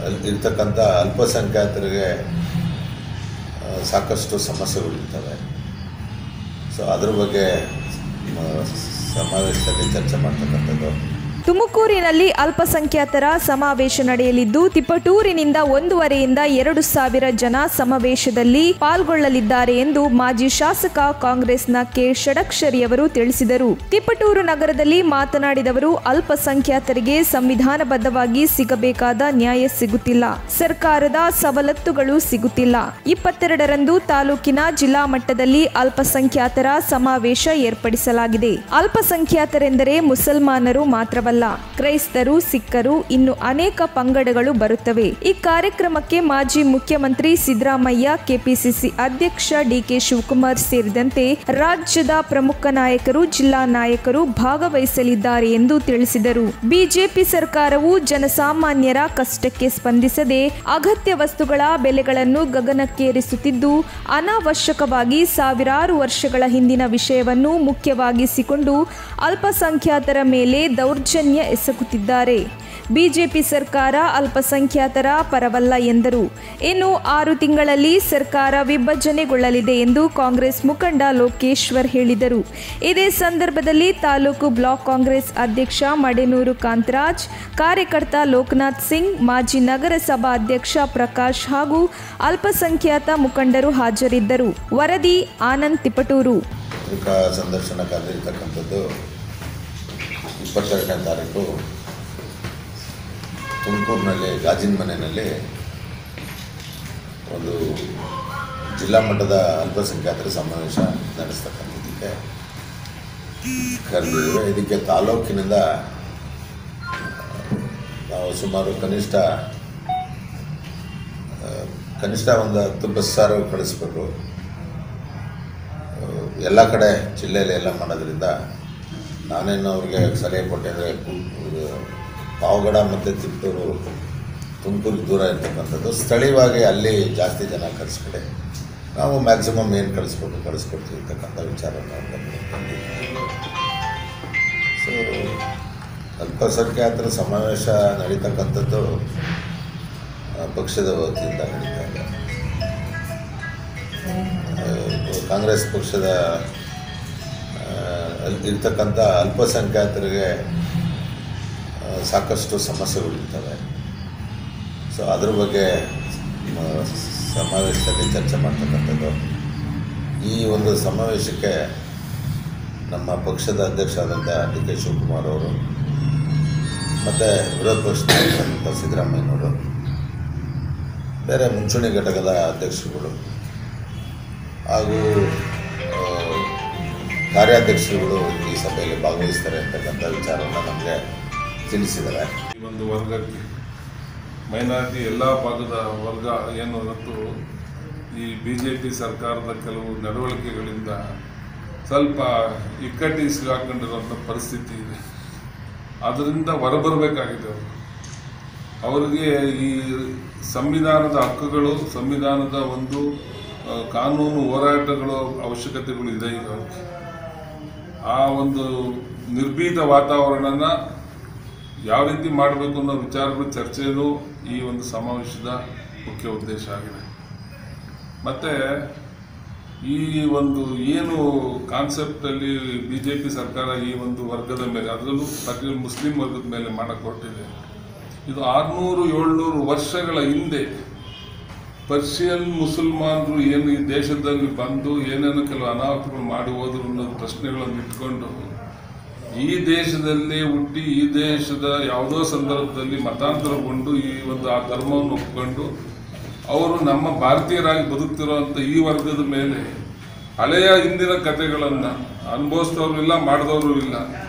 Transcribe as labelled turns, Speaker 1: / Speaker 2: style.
Speaker 1: ಇರ್ತಕ್ಕಂಥ ಅಲ್ಪಸಂಖ್ಯಾತರಿಗೆ ಸಾಕಷ್ಟು ಸಮಸ್ಯೆಗಳಿರ್ತವೆ. ಸೊ ಅದ್ರ ಬಗ್ಗೆ ಸಮಾವೇಶದಲ್ಲಿ ಚರ್ಚೆ ಮಾಡ್ತಕ್ಕಂಥದ್ದು.
Speaker 2: ತುಮಕೂರಿನಲ್ಲಿ ಅಲ್ಪಸಂಖ್ಯಾತರ ಸಮಾವೇಶ ನಡೆಯಲಿದ್ದು, ತಿಪಟೂರಿನಿಂದ 1,500ರಿಂದ 2,000 ಜನ ಸಮಾವೇಶದಲ್ಲಿ ಪಾಲ್ಗೊಳ್ಳಲಿದ್ದಾರೆ ಎಂದು ಮಾಜಿ ಶಾಸಕ ಕಾಂಗ್ರೆಸ್ನ ಕೆ ಷಡಕ್ಷರಿಯವರು ತಿಳಿಸಿದರು. ತಿಪಟೂರು ನಗರದಲ್ಲಿ ಮಾತನಾಡಿದವರು, ಅಲ್ಪಸಂಖ್ಯಾತರಿಗೆ ಸಂವಿಧಾನಬದ್ಧವಾಗಿ ಸಿಗಬೇಕಾದ ನ್ಯಾಯ ಸಿಗುತ್ತಿಲ್ಲ, ಸರ್ಕಾರದ ಸವಲತ್ತುಗಳು ಸಿಗುತ್ತಿಲ್ಲ. 22ರಂದು ತಾಲೂಕಿನ ಜಿಲ್ಲಾ ಮಟ್ಟದಲ್ಲಿ ಅಲ್ಪಸಂಖ್ಯಾತರ ಸಮಾವೇಶ ಏರ್ಪಡಿಸಲಾಗಿದೆ. ಅಲ್ಪಸಂಖ್ಯಾತರೆಂದರೆ ಮುಸಲ್ಮಾನರು ಮಾತ್ರವಲ್ಲ, ಕ್ರೈಸ್ತರು, ಸಿಖ್ಖರು, ಇನ್ನು ಅನೇಕ ಪಂಗಡಗಳು ಬರುತ್ತವೆ. ಈ ಕಾರ್ಯಕ್ರಮಕ್ಕೆ ಮಾಜಿ ಮುಖ್ಯಮಂತ್ರಿ ಸಿದ್ದರಾಮಯ್ಯ, ಕೆಪಿಸಿಸಿ ಅಧ್ಯಕ್ಷ ಡಿಕೆ ಶಿವಕುಮಾರ್ ಸೇರಿದಂತೆ ರಾಜ್ಯದ ಪ್ರಮುಖ ನಾಯಕರು, ಜಿಲ್ಲಾ ನಾಯಕರು ಭಾಗವಹಿಸಲಿದ್ದಾರೆ ಎಂದು ತಿಳಿಸಿದರು. ಬಿಜೆಪಿ ಸರ್ಕಾರವು ಜನಸಾಮಾನ್ಯರ ಕಷ್ಟಕ್ಕೆ ಸ್ಪಂದಿಸದೆ ಅಗತ್ಯ ವಸ್ತುಗಳ ಬೆಲೆಗಳನ್ನು ಗಗನಕ್ಕೇರಿಸುತ್ತಿದ್ದು, ಅನಾವಶ್ಯಕವಾಗಿ ಸಾವಿರಾರು ವರ್ಷಗಳ ಹಿಂದಿನ ವಿಷಯವನ್ನು ಮುಖ್ಯವಾಗಿಸಿಕೊಂಡು ಅಲ್ಪಸಂಖ್ಯಾತರ ಮೇಲೆ ದೌರ್ಜನ್ಯ ಎಸಗುತ್ತಿದ್ದಾರೆ. ಬಿಜೆಪಿ ಸರ್ಕಾರ ಅಲ್ಪಸಂಖ್ಯಾತರ ಪರವಲ್ಲ ಎಂದರು. ಇನ್ನು 6 ತಿಂಗಳಲ್ಲಿ ಸರ್ಕಾರ ವಿಭಜನೆಗೊಳ್ಳಲಿದೆ ಎಂದು ಕಾಂಗ್ರೆಸ್ ಮುಖಂಡ ಲೋಕೇಶ್ವರ್ ಹೇಳಿದರು. ಇದೇ ಸಂದರ್ಭದಲ್ಲಿ ತಾಲೂಕು ಬ್ಲಾಕ್ ಕಾಂಗ್ರೆಸ್ ಅಧ್ಯಕ್ಷ ಮಡೆನೂರು ಕಾಂತರಾಜ್, ಕಾರ್ಯಕರ್ತ ಲೋಕನಾಥ್ ಸಿಂಗ್, ಮಾಜಿ ನಗರಸಭಾ ಅಧ್ಯಕ್ಷ ಪ್ರಕಾಶ್ ಹಾಗೂ ಅಲ್ಪಸಂಖ್ಯಾತ ಮುಖಂಡರು ಹಾಜರಿದ್ದರು. ವರದಿ ಆನಂದ್, ತಿಪಟೂರು.
Speaker 1: ಸಂದರ್ಶನ ಕರೆದಿರ್ತಕ್ಕಂಥದ್ದು 22ನೇ ತಾರೀಕು ತುಮಕೂರಿನಲ್ಲಿ ಗಾಜಿನ ಮನೆಯಲ್ಲಿ ಒಂದು ಜಿಲ್ಲಾ ಮಟ್ಟದ ಅಲ್ಪಸಂಖ್ಯಾತರ ಸಮಾವೇಶ ನಡೆಸ್ತಕ್ಕಂಥದ್ದಕ್ಕೆ ಕರೆದಿದ್ದೇವೆ. ಇದಕ್ಕೆ ತಾಲೂಕಿನಿಂದ ನಾವು ಸುಮಾರು ಕನಿಷ್ಠ ಒಂದು 10 ಬಸ್ಸಾರು ಕಳಿಸ್ಬೇಕು. ಎಲ್ಲ ಕಡೆ ಜಿಲ್ಲೆಯಲ್ಲಿ ಎಲ್ಲ ಮಾಡೋದ್ರಿಂದ ನಾನೇನು ಅವ್ರಿಗೆ ಸಲಹೆ ಕೊಟ್ಟೆ ಅಂದರೆ ಪಾವಗಡ ಮತ್ತು ತಿಪಟೂರು ತುಮಕೂರಿಗೆ ದೂರ ಇರ್ತಕ್ಕಂಥದ್ದು, ಸ್ಥಳೀಯವಾಗಿ ಅಲ್ಲಿ ಜಾಸ್ತಿ ಜನ ಕಳಿಸ್ಬಿಡಿ, ನಾವು ಮ್ಯಾಕ್ಸಿಮಮ್ ಏನು ಕಳಿಸ್ಕೊಡ್ತೀವಿ ಇರ್ತಕ್ಕಂಥ ವಿಚಾರವನ್ನು ತಂದಿದ್ದೀವಿ. ಸೊ ಅಲ್ಪಸಂಖ್ಯಾತರ ಸಮಾವೇಶ ನಡೀತಕ್ಕಂಥದ್ದು ಪಕ್ಷದ ವತಿಯಿಂದ ನಡೀತಾ ಇದೆ. ಕಾಂಗ್ರೆಸ್ ಪಕ್ಷದ ಇರ್ತಕ್ಕಂಥ ಅಲ್ಪಸಂಖ್ಯಾತರಿಗೆ ಸಾಕಷ್ಟು ಸಮಸ್ಯೆಗಳಿರ್ತವೆ. ಸೊ ಅದ್ರ ಬಗ್ಗೆ ಸಮಾವೇಶದಲ್ಲಿ ಚರ್ಚೆ ಮಾಡ್ತಕ್ಕಂಥದ್ದು. ಈ ಒಂದು ಸಮಾವೇಶಕ್ಕೆ ನಮ್ಮ ಪಕ್ಷದ ಅಧ್ಯಕ್ಷ ಆದಂಥ ಡಿ ಕೆ ಶಿವಕುಮಾರ್ ಅವರು ಮತ್ತು ವಿರೋಧ ಪಕ್ಷದ ನಾಯಕರಾದಂಥ ಸಿದ್ದರಾಮಯ್ಯನವರು, ಬೇರೆ ಮುಂಚೂಣಿ ಘಟಕದ ಅಧ್ಯಕ್ಷರುಗಳು ಹಾಗೂ ಕಾರ್ಯಾಧ್ಯಕ್ಷರುಗಳು ಈ ಸಭೆಯಲ್ಲಿ ಭಾಗವಹಿಸ್ತಾರೆ ಅಂತಕ್ಕಂಥ ವಿಚಾರವನ್ನು ನಮಗೆ ತಿಳಿಸಿದ್ದಾರೆ.
Speaker 3: ಈ ಒಂದು ವರ್ಗಕ್ಕೆ ಮೈನಾರಿಟಿ ಎಲ್ಲ ಭಾಗದ ವರ್ಗ ಏನು ಇವತ್ತು ಈ BJP ಸರ್ಕಾರದ ಕೆಲವು ನಡವಳಿಕೆಗಳಿಂದ ಸ್ವಲ್ಪ ಇಕ್ಕಟ್ಟಿಗೆ ಸಿಗಾಕೊಂಡಿರುವಂಥ ಪರಿಸ್ಥಿತಿ ಇದೆ. ಅದರಿಂದ ಹೊರಬರಬೇಕಾಗಿದೆ. ಅವರಿಗೆ ಈ ಸಂವಿಧಾನದ ಹಕ್ಕುಗಳು, ಸಂವಿಧಾನದ ಒಂದು ಕಾನೂನು ಹೋರಾಟಗಳು ಅವಶ್ಯಕತೆಗಳು ಇದೆ. ಈಗ ಆ ಒಂದು ನಿರ್ಭೀತ ವಾತಾವರಣನ ಯಾವ ರೀತಿ ಮಾಡಬೇಕು ಅನ್ನೋ ವಿಚಾರಗಳು ಚರ್ಚೆಯೂ ಈ ಒಂದು ಸಮಾವೇಶದ ಮುಖ್ಯ ಉದ್ದೇಶ ಆಗಿದೆ. ಮತ್ತು ಈ ಒಂದು ಏನು ಕಾನ್ಸೆಪ್ಟಲ್ಲಿ BJP ಸರ್ಕಾರ ಈ ಒಂದು ವರ್ಗದ ಮೇಲೆ, ಅದರಲ್ಲೂ ಪರ್ಟಿಕ್ಯುಲರ್ ಮುಸ್ಲಿಂ ವರ್ಗದ ಮೇಲೆ ಮಾಡಕ್ಕೆ ಹೊರಟಿದೆ. ಇದು 600-700 ವರ್ಷಗಳ ಹಿಂದೆ ಪರ್ಷಿಯನ್ ಮುಸಲ್ಮಾನರು ಏನು ಈ ದೇಶದಲ್ಲಿ ಬಂದು ಏನೇನು ಕೆಲವು ಅನಾಹುತಗಳು ಮಾಡಿ ಹೋದ್ರು ಅನ್ನೋ ಪ್ರಶ್ನೆಗಳನ್ನು ಇಟ್ಕೊಂಡು ಈ ದೇಶದಲ್ಲಿ ಹುಟ್ಟಿ ಈ ದೇಶದ ಯಾವುದೋ ಸಂದರ್ಭದಲ್ಲಿ ಮತಾಂತರಗೊಂಡು ಈ ಒಂದು ಆ ಧರ್ಮವನ್ನು ಒಪ್ಪಿಕೊಂಡು ಅವರು ನಮ್ಮ ಭಾರತೀಯರಾಗಿ ಬದುಕ್ತಿರೋಂಥ ಈ ವರ್ಗದ ಮೇಲೆ ಹಳೆಯ ಹಿಂದಿನ ಕಥೆಗಳನ್ನು ಅನುಭವಿಸಿದವರು ಇಲ್ಲ, ಮಾಡಿದವರು ಇಲ್ಲ,